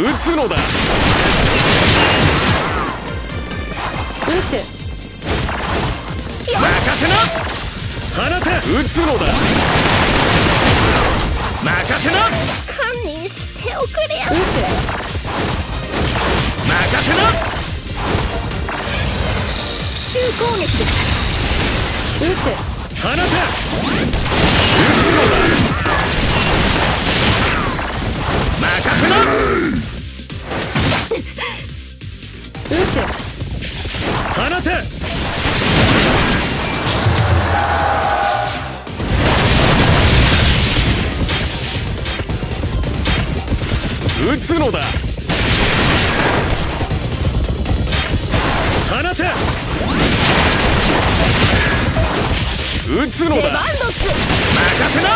撃つのだ。 撃て。 任せな。放て。撃つのだ。任せな。 堪忍しておくれや。 撃て。 任せな。 奇襲攻撃です。 撃て。 放て。撃つのだ。任せな。 撃て。 放て。撃つのだ。放て。撃つのだ。 レバンドス。 任せな。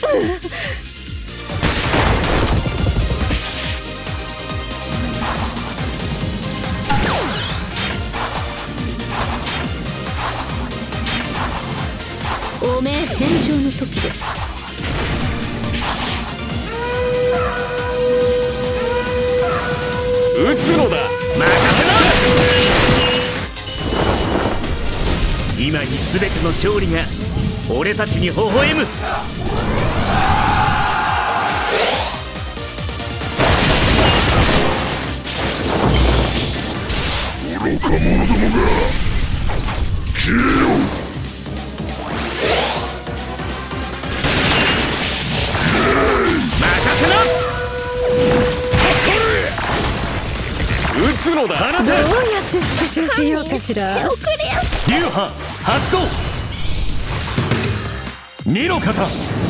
おめえ返上の時です。 撃つのだ。任せな。今に全ての勝利が俺たちに微笑む。 愚か者どもが消えよ。 撃つのだ。放て。 どうやって復讐しようかしら。 流派発動。二の型。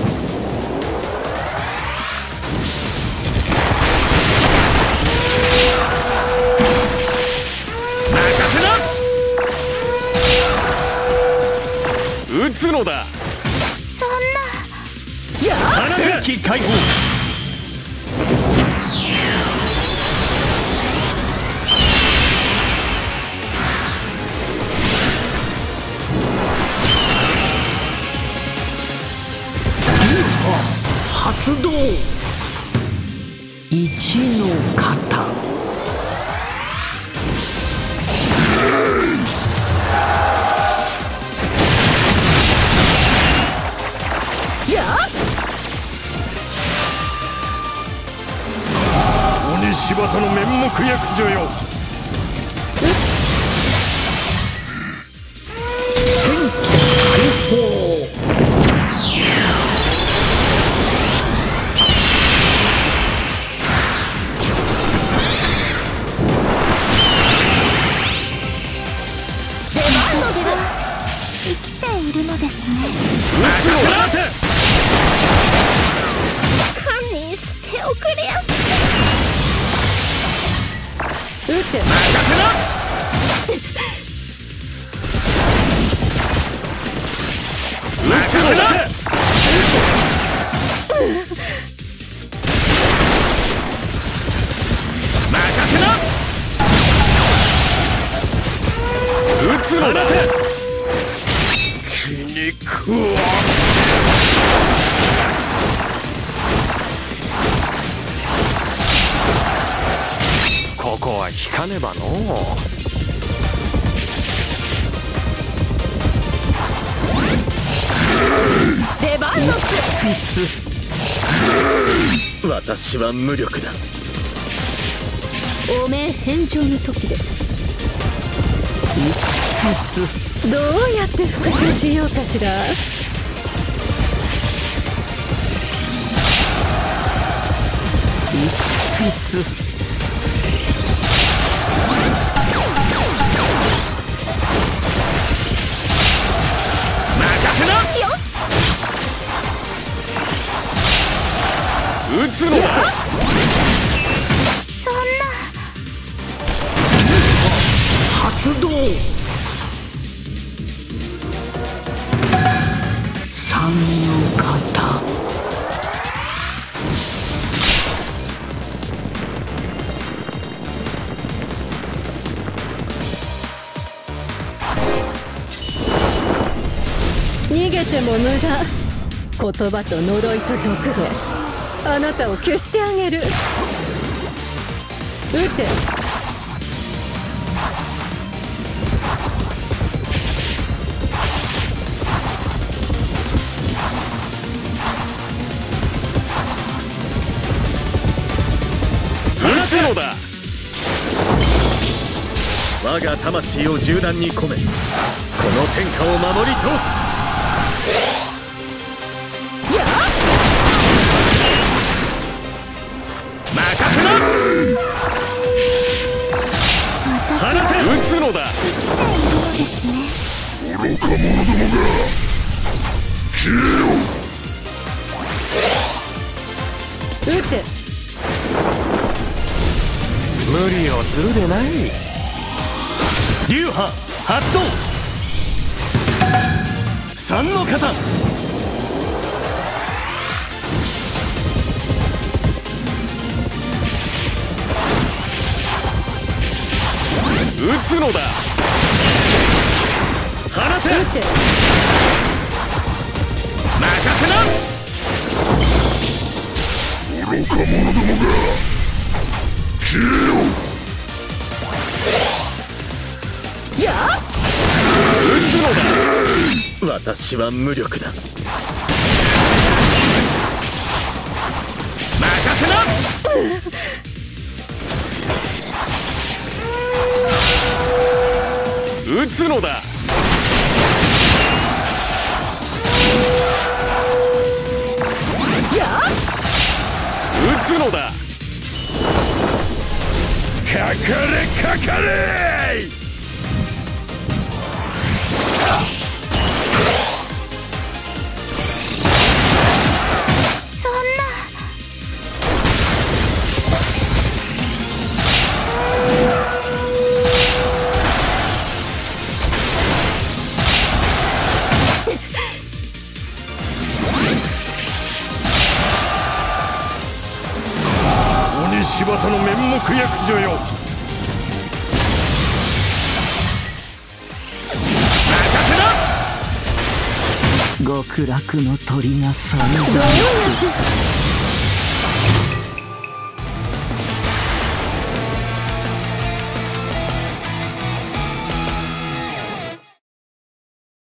任せな。撃つのだ。 そんな。 やあ。 戦機解放。 発動。一の型。 やあ。 鬼柴田の面目役女よ。 戦機解放。 生きているのですね。 撃つのだ。 堪忍しておくれや。 撃て。 任せな。撃つのだ。任せな。撃つのだ。気に食わ。ここは引かねばのう。 レバンドス。 私は無力だ。 おめえ返上の時です。どうやって復讐しようかしら。 任せな。撃つのだ。 そんな。 発動。三の型。 逃げても無駄。言葉と呪いと毒であなたを消してあげる。 撃て。 撃つのだ。我が魂を銃弾に込め、この天下を守り通す。任せな。放て。撃つのだ。 愚か者どもが消えよ。 撃て。 無理をするでない。流派発動。三の型。撃つのだ。放て。 撃て。 任せな。 愚か者どもが消えよ。 やあ。 撃つのだ。私は無力だ。任せな。撃つのだ。 やあ。 撃つのだ。かかれかかれ。 そんな。 鬼柴田の面目役女よ。 極楽の鳥がさんざんどうやって